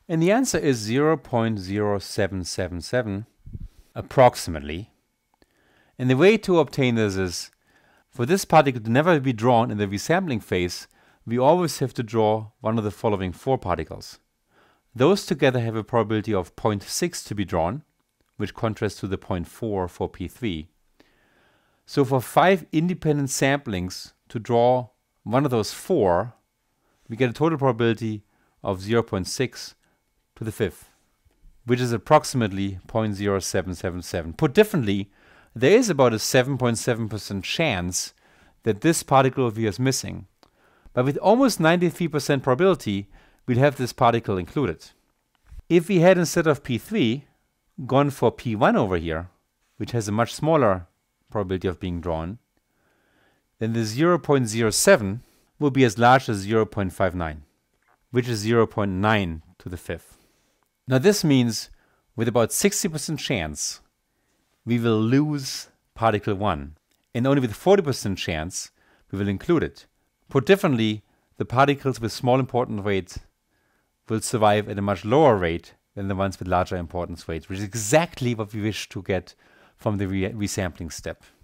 And the answer is 0.0777 approximately. And the way to obtain this is, for this particle to never be drawn in the resampling phase, we always have to draw one of the following 4 particles. Those together have a probability of 0.6 to be drawn, which contrasts to the 0.4 for P3. So for 5 independent samplings to draw one of those 4, we get a total probability of 0.6 to the 5th, which is approximately 0.0777. Put differently, there is about a 7.7% chance that this particle over here is missing. But with almost 93% probability, we'd have this particle included. If we had, instead of P3, gone for P1 over here, which has a much smaller probability of being drawn, then the 0.07 will be as large as 0.59, which is 0.9 to the 5th. Now this means with about 60% chance, we will lose particle 1, and only with 40% chance, we will include it. Put differently, the particles with small important weight will survive at a much lower rate than the ones with larger importance weights, which is exactly what we wish to get from the resampling step.